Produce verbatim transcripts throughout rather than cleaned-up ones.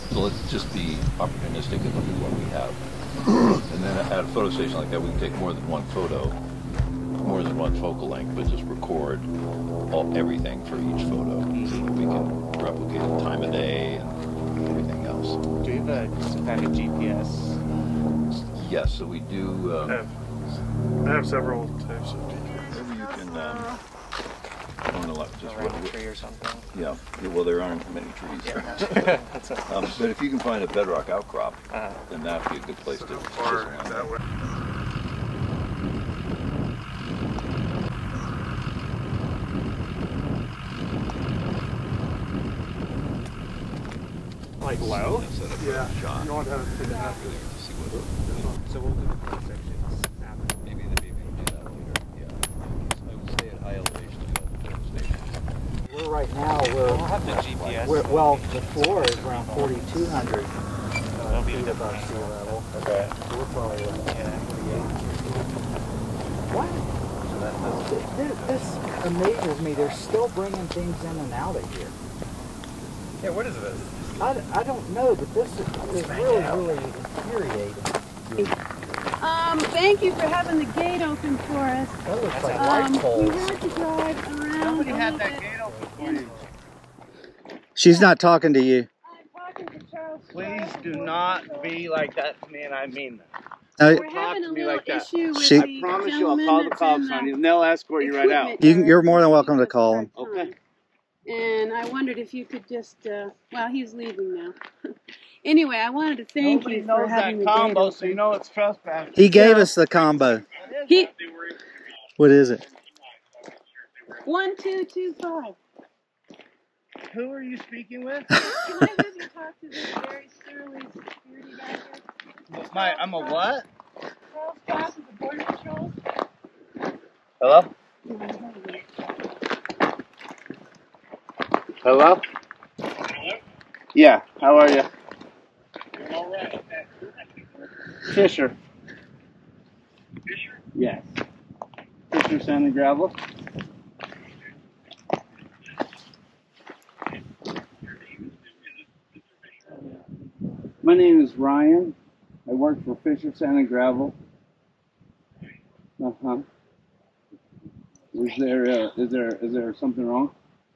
So let's just be opportunistic and look at what we have. And then at a photo station like that, we can take more than one photo, more than one focal length, but just record all everything for each photo so that we can replicate the time of day and everything else. Do you have a, some kind of G P S? Yes, so we do. Um, I, have, I have several types of G P S. maybe you can. Um, I don't know, just Around what, a tree or something? yeah, well, there aren't many trees. Yeah. That's a, um, but if you can find a bedrock outcrop, uh, then that would be a good place So to far chisel on that way. like low? Yeah. You want to have it enough. So we'll do the cross sections after. Maybe the maybe we'll do that later. Yeah. I would stay at high elevation to the station. We're right now, we're, We'll have the G P S. we're well, the floor is around forty-two hundred That'll be feet the above sea level. Okay. So we're probably around Yeah. What? This, this amazes me. They're still bringing things in and out of here. Yeah, what is this? I, I don't know, but this is, is really, really infuriating. Um, thank you for having the gate open for us. That looks like Um, light we poles. had to drive around. Somebody a had little that bit. gate open for you. She's not talking to you. I'm talking to Charles. Please do not be like that to me, and I mean that. Uh, We're having a to me little like that. issue with She- the I promise you, I'll gentleman call the that's cops in on you, the and they'll escort you right out. equipment You can- you're area. more than welcome to He has a call hard him. time. Okay. And I wondered if you could just, uh, well, he's leaving now. Anyway, I wanted to thank Nobody you for knows having that the gate combo, open. so you know it's trespassing. He gave So- us the combo. He, What is it? one, two, two, five. Who are you speaking with? Can I have you talk to this very surly security guy here? My, I'm a what? Charles Cross of the Border Patrol? Hello? Hello? Yeah, how are you? All right. Fisher. Fisher? Yes. Fisher Sand and Gravel. My name is Ryan. I work for Fisher Sand and Gravel. Uh huh. Is there uh, is there is there something wrong?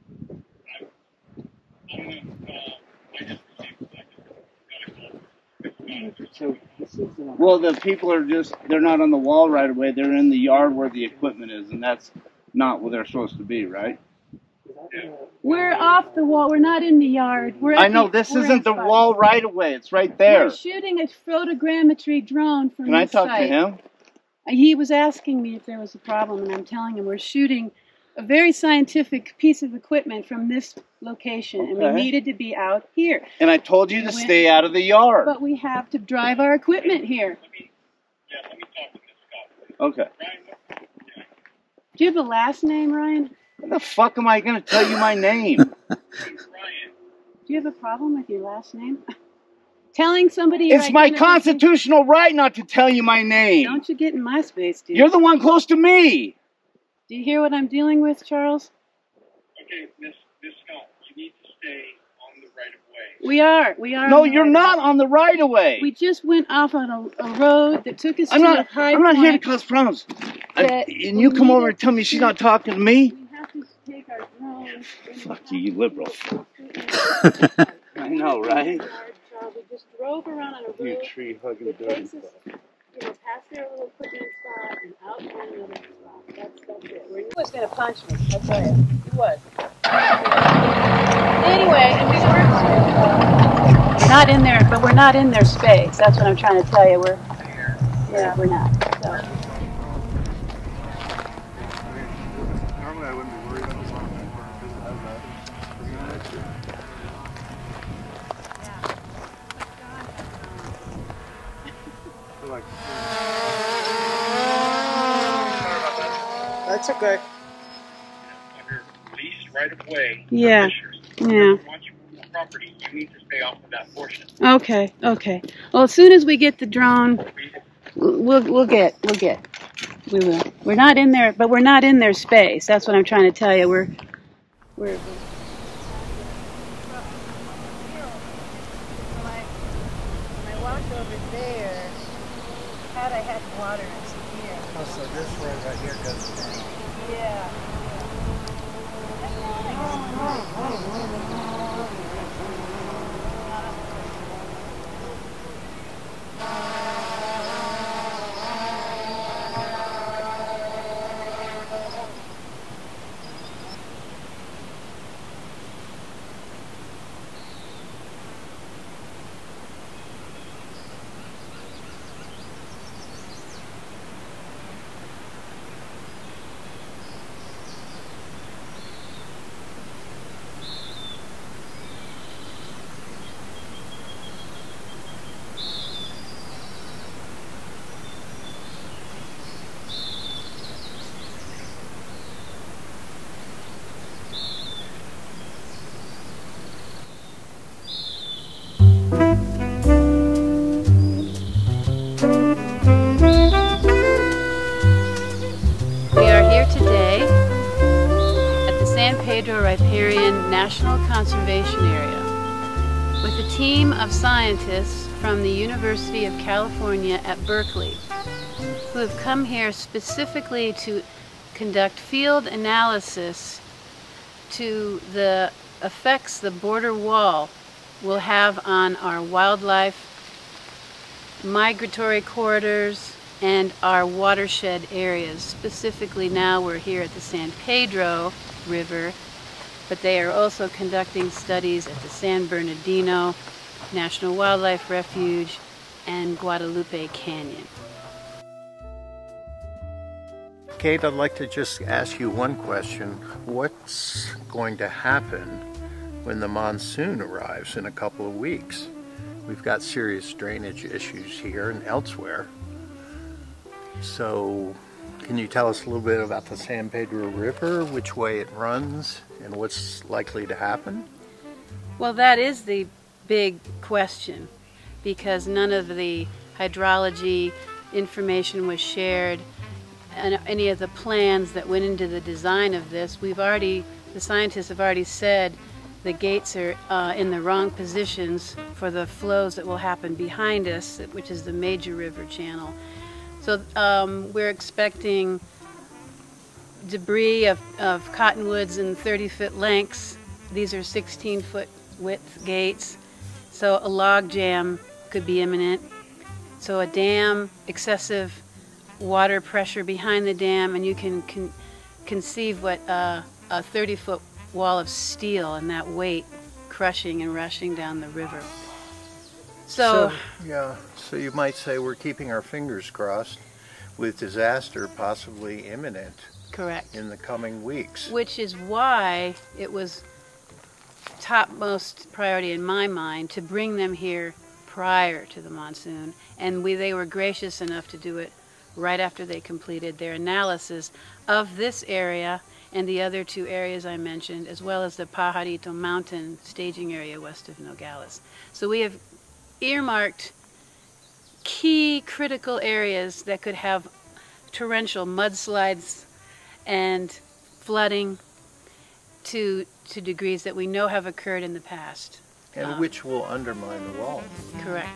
So this is, uh, Well, the people are just, they're not on the wall right away. They're in the yard where the equipment is, and that's not where they're supposed to be, right? We're off the wall. We're not in the yard. We're at I know, the this orange isn't the spot. wall right away. It's right there. We're shooting a photogrammetry drone from Can I this talk site. to him? He was asking me if there was a problem, and I'm telling him we're shooting a very scientific piece of equipment from this location, and we Okay. needed to be out here. And I told you to Went- stay out of the yard. But we have to drive our equipment here. Yeah, let me talk to this cop. Okay. Ryan, Do you have a last name, Ryan? What the fuck am I going to tell you my name? Ryan. Do you have a problem with your last name? Telling somebody It's your my identity- constitutional right not to tell you my name. Don't you get in my space, dude. You're the one close to me. Do you hear what I'm dealing with, Charles? Okay, Miss Miss Scott, you need to stay on the right of way. We are. We are. No, on the you're right not of- on the right of way. We just went off on a, a road that took us I'm to not. a high I'm not here to point. cause problems. I, that and you come we over needed and tell to me she's shoot. not talking to me. We have to take our drone. and we Fuck have you, you to liberal. shoot. I know, right? We just drove around on a You road tree hugging that dirty. takes us, you know, past their little equipment spot and out on another spot. That's that's it. We're, he was gonna punch me. I tell you, he was. Anyway, and we weren't. We're not in there, but we're not in their space. That's what I'm trying to tell you. We're, yeah, we're not. So. Normally I wouldn't be worried about this one because it has that. So like, That's okay. Under leased right of way. Yeah. Fishers. Yeah. Once you move the property, you need to stay off of that portion. Okay. Okay. Well, as soon as we get the drone, we'll we'll get we'll get we will. We're not in there, but we're not in their space. That's what I'm trying to tell you. We're we're. over there. Had I had water, it's here. Oh, so this road right here goes down. Yeah. San Pedro Riparian National Conservation Area with a team of scientists from the University of California at Berkeley who have come here specifically to conduct field analysis to the effects the border wall will have on our wildlife, migratory corridors, and our watershed areas. Specifically now we're here at the San Pedro River, but they are also conducting studies at the San Bernardino National Wildlife Refuge and Guadalupe Canyon. Kate, I'd like to just ask you one question. What's going to happen when the monsoon arrives in a couple of weeks? We've got serious drainage issues here and elsewhere. So, can you tell us a little bit about the San Pedro River, which way it runs, and what's likely to happen? Well, that is the big question, because none of the hydrology information was shared, and any of the plans that went into the design of this. We've already, the scientists have already said the gates are uh, in the wrong positions for the flows that will happen behind us, which is the major river channel. So um, we're expecting debris of, of cottonwoods in thirty foot lengths. These are sixteen foot width gates. So a log jam could be imminent. So a dam, excessive water pressure behind the dam, and you can con conceive what uh, a thirty foot wall of steel and that weight crushing and rushing down the river. So, so yeah, so you might say we're keeping our fingers crossed with disaster possibly imminent. Correct. In the coming weeks. Which is why it was topmost priority in my mind to bring them here prior to the monsoon, and we they were gracious enough to do it right after they completed their analysis of this area and the other two areas I mentioned, as well as the Pajarito Mountain staging area west of Nogales. So we have earmarked key critical areas that could have torrential mudslides and flooding to, to degrees that we know have occurred in the past. And um, which will undermine the wall. Correct.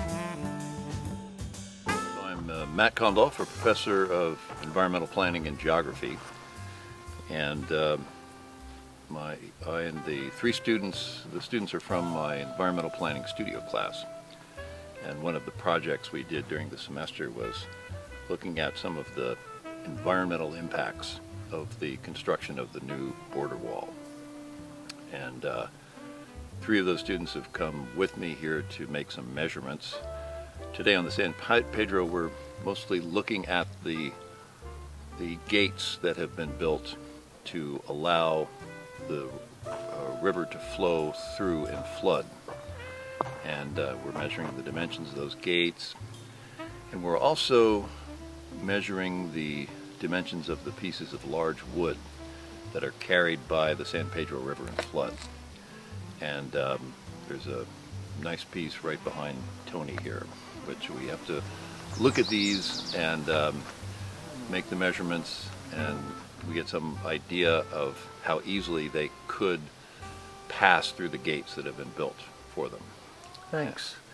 I'm uh, Matt Kondolf, a professor of environmental planning and geography. And uh, my, I and the three students, the students are from my environmental planning studio class. And one of the projects we did during the semester was looking at some of the environmental impacts of the construction of the new border wall. And uh, three of those students have come with me here to make some measurements. Today on the San Pedro, we're mostly looking at the, the gates that have been built to allow the uh, river to flow through and flood. And uh, we're measuring the dimensions of those gates. And we're also measuring the dimensions of the pieces of large wood that are carried by the San Pedro River in flood. And um, there's a nice piece right behind Tony here, which we have to look at these and um, make the measurements, and we get some idea of how easily they could pass through the gates that have been built for them. Thanks.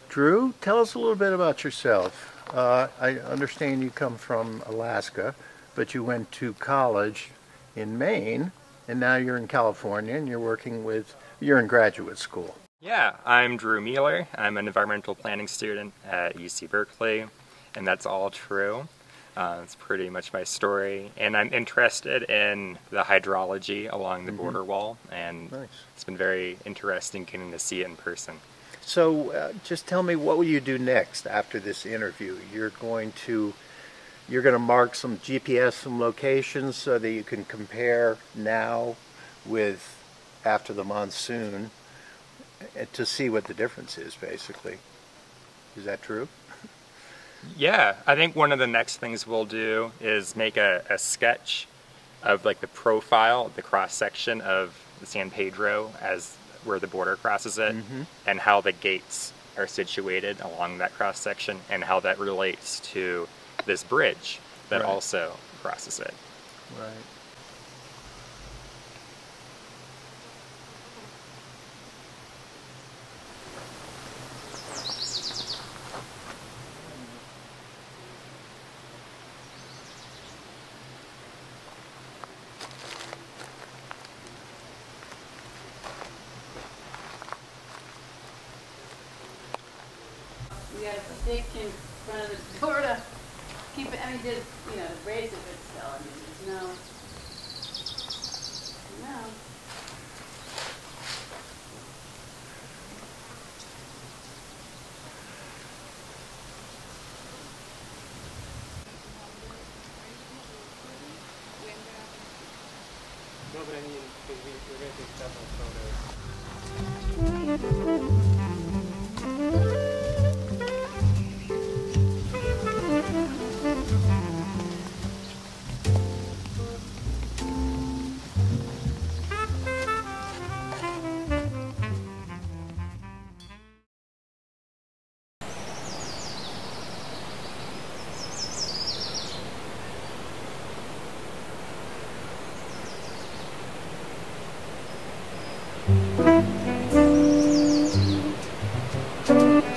Drew, tell us a little bit about yourself. Uh, I understand you come from Alaska, but you went to college in Maine, and now you're in California, and you're working with, you're in graduate school. Yeah, I'm Drew Mueller. I'm an environmental planning student at U C Berkeley, and that's all true. Uh, it's pretty much my story, and I'm interested in the hydrology along the mm-hmm. border wall, and nice. It's been very interesting getting to see it in person. So uh, just tell me, what will you do next after this interview? You're going to you're going to mark some G P S, some locations, so that you can compare now with after the monsoon to see what the difference is, basically. Is that true? Yeah, I think one of the next things we'll do is make a, a sketch of like the profile, the cross section of the San Pedro as where the border crosses it, mm-hmm. and how the gates are situated along that cross section, and how that relates to this bridge that right. also crosses it. Right. We got a stick in front of the door to keep it, I mean, just, you know, to brace it, but still, I mean, there's no, no. No, but I mean, because we, we're going to take several photos. Thank you.